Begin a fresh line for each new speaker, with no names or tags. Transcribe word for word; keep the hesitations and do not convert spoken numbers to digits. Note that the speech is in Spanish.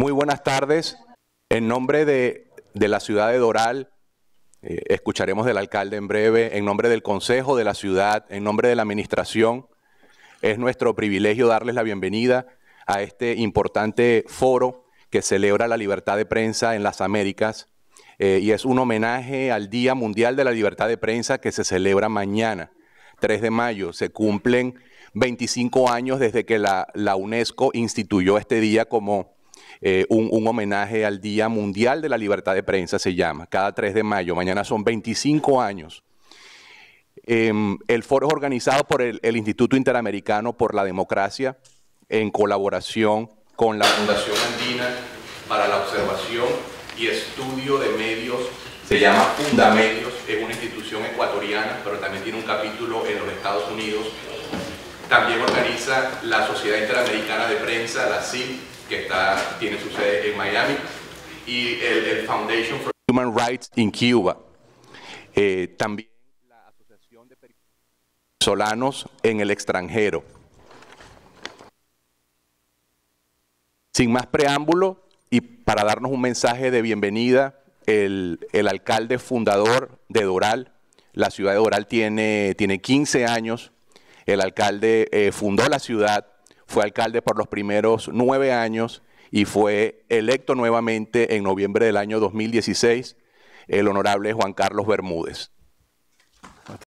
Muy buenas tardes. En nombre de, de la ciudad de Doral, eh, escucharemos del alcalde en breve, en nombre del consejo de la ciudad, en nombre de la administración, es nuestro privilegio darles la bienvenida a este importante foro que celebra la libertad de prensa en las Américas eh, y es un homenaje al Día Mundial de la Libertad de Prensa que se celebra mañana, tres de mayo. Se cumplen veinticinco años desde que la, la UNESCO instituyó este día como eh, un, un homenaje al Día Mundial de la Libertad de Prensa, se llama, cada tres de mayo. Mañana son veinticinco años. Eh, el foro es organizado por el, el Instituto Interamericano por la Democracia en colaboración con la Fundación Andina para la Observación y Estudio de Medios. Se llama Fundamedios, es una institución ecuatoriana, pero también tiene un capítulo en los Estados Unidos. También organiza la Sociedad Interamericana de Prensa, la C I P, que está, tiene su sede en Miami, y el, el Foundation for Human Rights in Cuba. Eh, también la Asociación de Periodistas Venezolanos en el extranjero. Sin más preámbulo, y para darnos un mensaje de bienvenida, el, el alcalde fundador de Doral, la ciudad de Doral tiene, tiene quince años, el alcalde eh, fundó la ciudad, fue alcalde por los primeros nueve años y fue electo nuevamente en noviembre del año dos mil dieciséis, el honorable Juan Carlos Bermúdez.